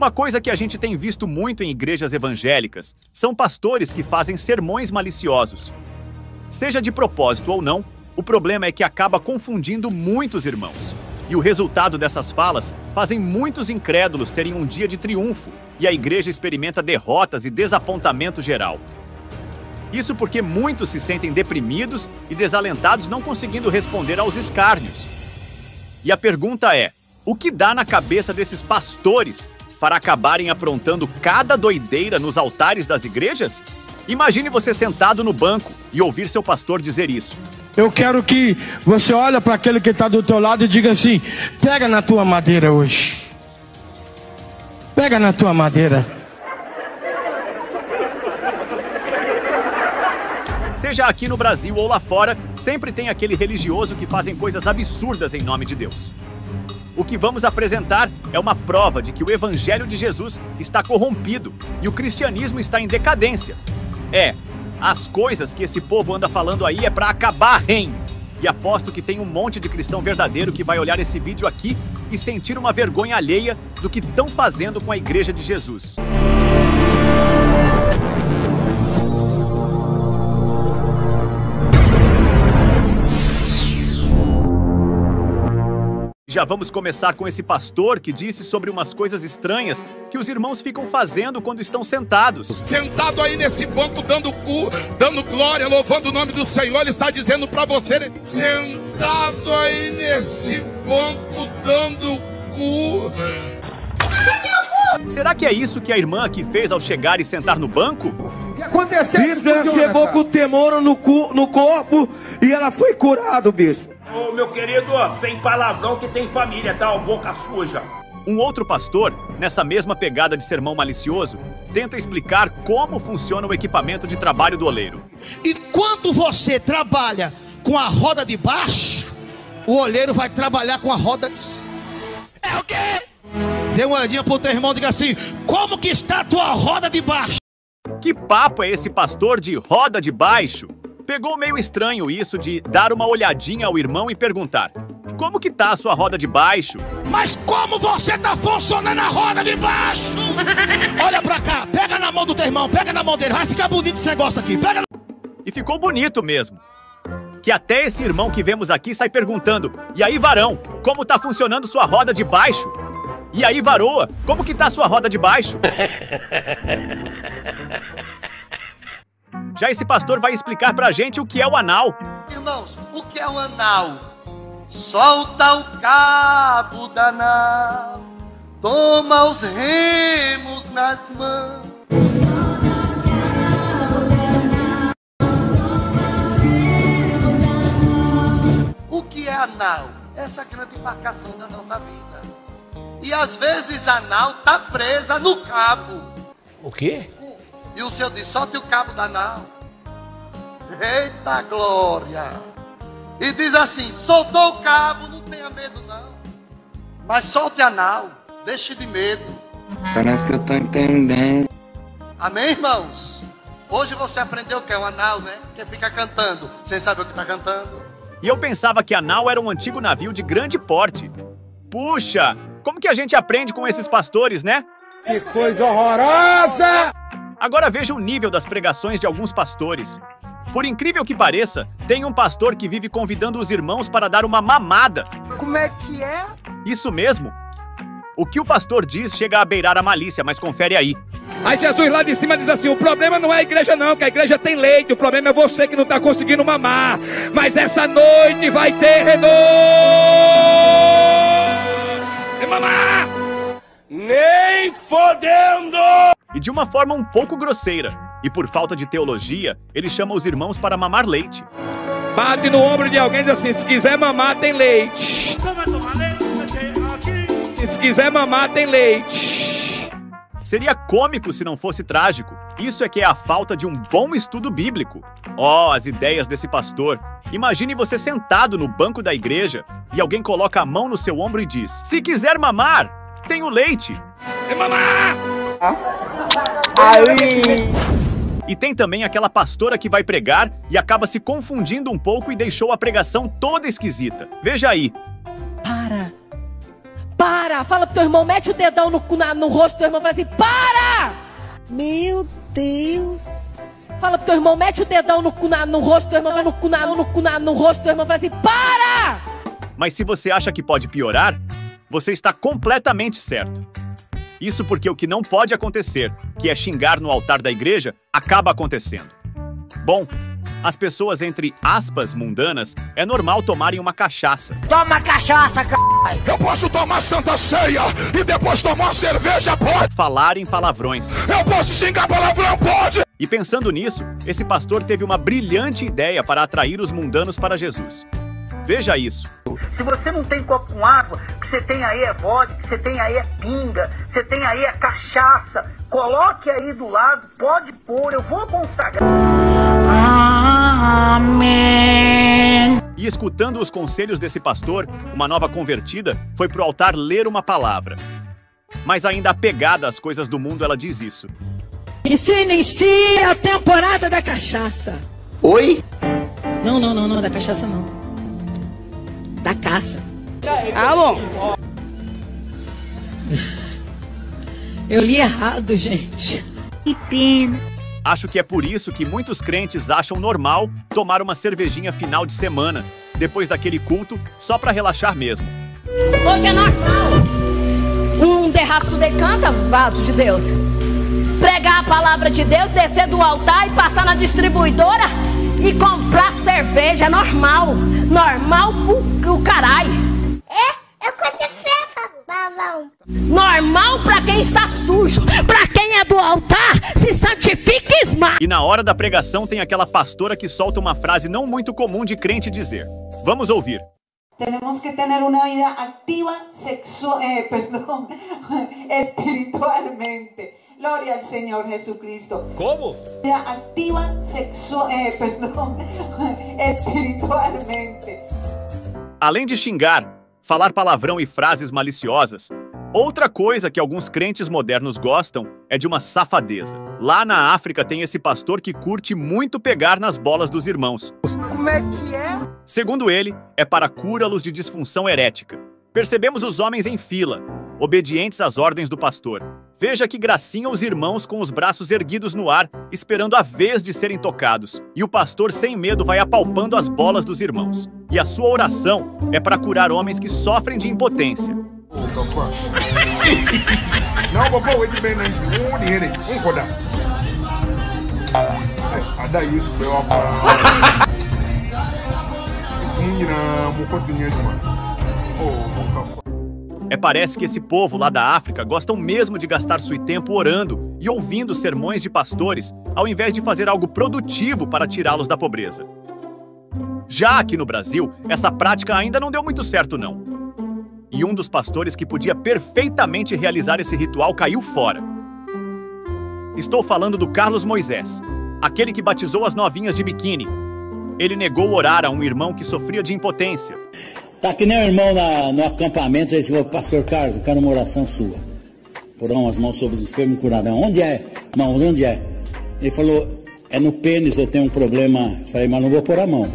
Uma coisa que a gente tem visto muito em igrejas evangélicas são pastores que fazem sermões maliciosos. Seja de propósito ou não, o problema é que acaba confundindo muitos irmãos. E o resultado dessas falas fazem muitos incrédulos terem um dia de triunfo e a igreja experimenta derrotas e desapontamento geral. Isso porque muitos se sentem deprimidos e desalentados, não conseguindo responder aos escárnios. E a pergunta é: o que dá na cabeça desses pastores para acabarem aprontando cada doideira nos altares das igrejas? Imagine você sentado no banco e ouvir seu pastor dizer isso. Eu quero que você olhe para aquele que está do teu lado e diga assim: pega na tua madeira hoje. Pega na tua madeira. Seja aqui no Brasil ou lá fora, sempre tem aquele religioso que fazem coisas absurdas em nome de Deus. O que vamos apresentar é uma prova de que o Evangelho de Jesus está corrompido e o cristianismo está em decadência. As coisas que esse povo anda falando aí é para acabar, hein? E aposto que tem um monte de cristão verdadeiro que vai olhar esse vídeo aqui e sentir uma vergonha alheia do que estão fazendo com a Igreja de Jesus. Já vamos começar com esse pastor que disse sobre umas coisas estranhas que os irmãos ficam fazendo quando estão sentados. Sentado aí nesse banco, dando glória, louvando o nome do Senhor, ele está dizendo para você, né? Sentado aí nesse banco, dando cu. Será que é isso que a irmã aqui fez ao chegar e sentar no banco? O que aconteceu? Bispo, ela chegou com o temor no corpo e ela foi curada, bispo. Ô, meu querido, sem palavrão que tem família, tá? Boca suja. Um outro pastor, nessa mesma pegada de sermão malicioso, tenta explicar como funciona o equipamento de trabalho do oleiro. E quando você trabalha com a roda de baixo, o oleiro vai trabalhar com a roda de... É o quê? Dê uma olhadinha pro teu irmão e diga assim: como que está a tua roda de baixo? Que papo é esse pastor de roda de baixo? Pegou meio estranho isso de dar uma olhadinha ao irmão e perguntar: como que tá a sua roda de baixo? Mas como você tá funcionando a roda de baixo? Olha pra cá, pega na mão do teu irmão, pega na mão dele, vai ficar bonito esse negócio aqui, pega. E ficou bonito mesmo. Que até esse irmão que vemos aqui sai perguntando: e aí, varão, como tá funcionando sua roda de baixo? E aí, varoa, como que tá a sua roda de baixo? Já esse pastor vai explicar pra gente o que é o anal. Irmãos, o que é o anal? Solta o cabo da nau, toma os remos nas mãos. O que é anal? Essa grande embarcação da nossa vida. E às vezes a nau tá presa no cabo. O quê? E o Senhor diz: solte o cabo da nau. Eita glória! E diz assim: soltou o cabo, não tenha medo não. Mas solte a nau, deixe de medo. Parece que eu tô entendendo. Amém, irmãos? Hoje você aprendeu o que é o anal, né? Que fica cantando, sem saber o que está cantando. E eu pensava que a nau era um antigo navio de grande porte. Puxa, como que a gente aprende com esses pastores, né? Que coisa horrorosa! Agora veja o nível das pregações de alguns pastores. Por incrível que pareça, tem um pastor que vive convidando os irmãos para dar uma mamada. Como é que é? Isso mesmo. O que o pastor diz chega a beirar a malícia, mas confere aí. Aí Jesus lá de cima diz assim: o problema não é a igreja não, que a igreja tem leite, o problema é você que não está conseguindo mamar. Mas essa noite vai ter renovo. Tem mamar! Nem fodendo! E de uma forma um pouco grosseira, e por falta de teologia, ele chama os irmãos para mamar leite. Bate no ombro de alguém e diz assim: se quiser mamar, tem leite. Se quiser mamar, tem leite. Seria cômico se não fosse trágico. Isso é que é a falta de um bom estudo bíblico. As ideias desse pastor. Imagine você sentado no banco da igreja e alguém coloca a mão no seu ombro e diz: se quiser mamar, tem o leite. Tem mamar! E tem também aquela pastora que vai pregar e acaba se confundindo um pouco e deixou a pregação toda esquisita. Veja aí. Para! para. Fala pro teu irmão, mete o dedão no rosto do teu irmão e fala assim, para! Meu Deus. Fala pro teu irmão, mete o dedão no rosto do teu irmão, no rosto do teu irmão e fala assim, para! Mas se você acha que pode piorar, você está completamente certo. Isso porque o que não pode acontecer, que é xingar no altar da igreja, acaba acontecendo. Bom, as pessoas entre aspas mundanas, é normal tomarem uma cachaça. Toma cachaça, c****. Eu posso tomar Santa Ceia e depois tomar uma cerveja, pode? Falarem palavrões. Eu posso xingar palavrão, pode? E pensando nisso, esse pastor teve uma brilhante ideia para atrair os mundanos para Jesus. Veja isso. Se você não tem copo com água, o que você tem aí é vodka, o que você tem aí é pinga, o que você tem aí é cachaça. Coloque aí do lado, pode pôr, eu vou consagrar. Amém. E escutando os conselhos desse pastor, uma nova convertida foi pro altar ler uma palavra. Mas ainda apegada às coisas do mundo, ela diz isso. E se inicia a temporada da cachaça. Oi? Não, da cachaça não. Da caça. Ah, bom. Eu li errado, gente. Que pena. Acho que é por isso que muitos crentes acham normal tomar uma cervejinha final de semana, depois daquele culto, só pra relaxar mesmo. Hoje é normal. Um derraço decanta, vaso de Deus. Pregar a palavra de Deus, descer do altar e passar na distribuidora e comprar cerveja. É normal. Normal o caralho. Eu curto fefa, babão. Normal pra quem está sujo. Pra quem é do altar, se santifique e esmaga. E na hora da pregação tem aquela pastora que solta uma frase não muito comum de crente dizer. Vamos ouvir. Tenemos que tener una vida activa espiritualmente. Gloria al Señor Jesucristo. Como? Vida activa espiritualmente. Além de xingar, falar palavrão e frases maliciosas, outra coisa que alguns crentes modernos gostam é de uma safadeza. Lá na África tem esse pastor que curte muito pegar nas bolas dos irmãos. Como é que é? Segundo ele, é para curá-los de disfunção erética. Percebemos os homens em fila, obedientes às ordens do pastor. Veja que gracinha os irmãos com os braços erguidos no ar, esperando a vez de serem tocados. E o pastor sem medo vai apalpando as bolas dos irmãos. E a sua oração é para curar homens que sofrem de impotência. Parece que esse povo lá da África gostam mesmo de gastar seu tempo orando e ouvindo sermões de pastores, ao invés de fazer algo produtivo para tirá-los da pobreza. Já aqui no Brasil, essa prática ainda não deu muito certo não. E um dos pastores que podia perfeitamente realizar esse ritual caiu fora. Estou falando do Carlos Moisés, aquele que batizou as novinhas de biquíni. Ele negou orar a um irmão que sofria de impotência. Tá que nem o irmão no acampamento, ele falou, pastor Carlos, eu quero uma oração sua. Porão as mãos sobre os enfermos e curadão. Onde é? Irmão, onde é? Ele falou, é no pênis, eu tenho um problema. Eu falei, mas não vou pôr a mão.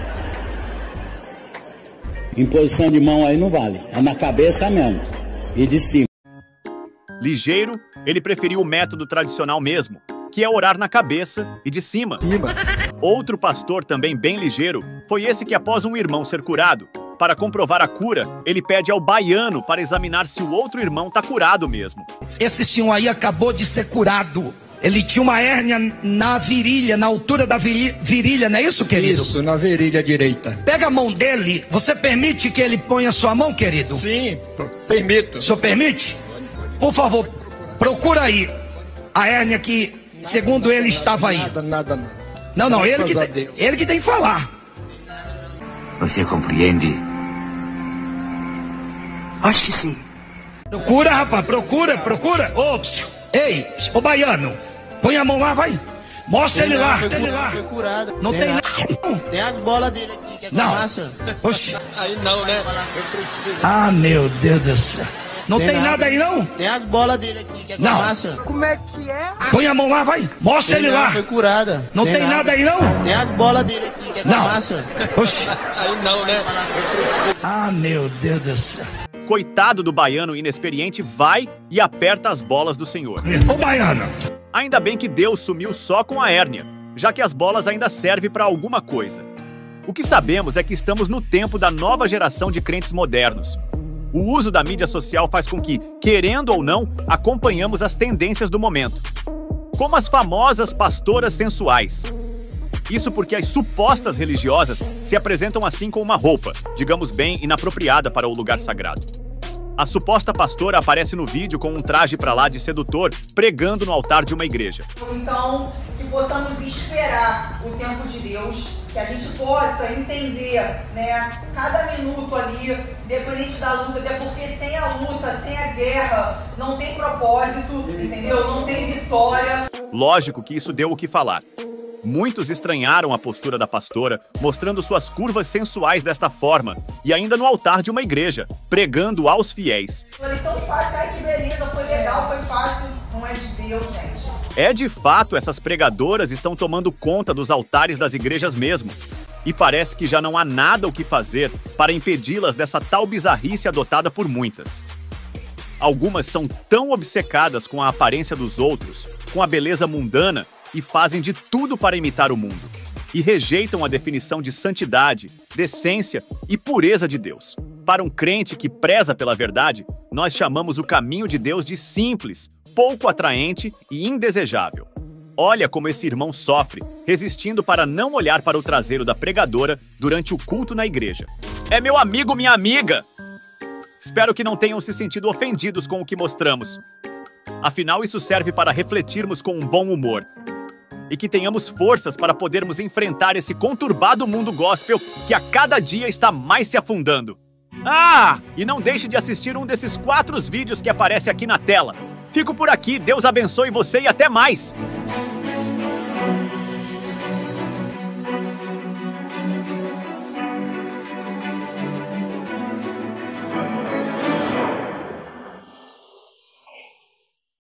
Imposição de mão aí não vale, é na cabeça mesmo, e de cima. Ligeiro, ele preferiu o método tradicional mesmo, que é orar na cabeça e de cima. Outro pastor também bem ligeiro foi esse que após um irmão ser curado, para comprovar a cura, ele pede ao baiano para examinar se o outro irmão está curado mesmo. Esse senhor aí acabou de ser curado. Ele tinha uma hérnia na virilha, na altura da virilha, não é isso, querido? Isso, na virilha direita. Pega a mão dele, você permite que ele ponha a sua mão, querido? Sim, permito. O senhor permite? Por favor, procura aí a hérnia que, segundo ele, estava aí. Nada. Não, ele que tem que falar. Você compreende? Acho que sim. Procura, rapaz, procura. Ei, ô baiano, põe a mão lá, vai. Mostra ele lá. Foi curado. Não tem nada. Tem as bolas dele aqui, que é não. massa. Oxi. Aí não, né? Ah, meu Deus do céu. Não tem nada aí, não? Tem as bolas dele aqui, que é com Não. massa. Como é que é? Põe a mão lá, vai. Mostra ele lá. Foi curada. Não tem nada aí, não? Tem as bolas dele aqui, que é com Não. massa. Oxi. Aí não, né? Ah, meu Deus do céu. Coitado do baiano inexperiente vai e aperta as bolas do Senhor. Ô, baiano. Ainda bem que Deus sumiu só com a hérnia, já que as bolas ainda servem para alguma coisa. O que sabemos é que estamos no tempo da nova geração de crentes modernos. O uso da mídia social faz com que, querendo ou não, acompanhamos as tendências do momento. Como as famosas pastoras sensuais. Isso porque as supostas religiosas se apresentam assim com uma roupa, digamos bem, inapropriada para o lugar sagrado. A suposta pastora aparece no vídeo com um traje pra lá de sedutor, pregando no altar de uma igreja. Então, que possamos esperar o tempo de Deus, que a gente possa entender, né, cada minuto ali, independente da luta, até porque sem a luta, sem a guerra, não tem propósito, entendeu? Não tem vitória. Lógico que isso deu o que falar. Muitos estranharam a postura da pastora, mostrando suas curvas sensuais desta forma, e ainda no altar de uma igreja, pregando aos fiéis. Foi tão fácil, ai que beleza, foi legal, foi fácil, não é de Deus, gente. É de fato, essas pregadoras estão tomando conta dos altares das igrejas mesmo. E parece que já não há nada o que fazer para impedi-las dessa tal bizarrice adotada por muitas. Algumas são tão obcecadas com a aparência dos outros, com a beleza mundana, e fazem de tudo para imitar o mundo. E rejeitam a definição de santidade, decência e pureza de Deus. Para um crente que preza pela verdade, nós chamamos o caminho de Deus de simples, pouco atraente e indesejável. Olha como esse irmão sofre, resistindo para não olhar para o traseiro da pregadora durante o culto na igreja. É meu amigo, minha amiga! Espero que não tenham se sentido ofendidos com o que mostramos. Afinal, isso serve para refletirmos com um bom humor. E que tenhamos forças para podermos enfrentar esse conturbado mundo gospel que a cada dia está mais se afundando. Ah! E não deixe de assistir um desses 4 vídeos que aparece aqui na tela. Fico por aqui, Deus abençoe você e até mais!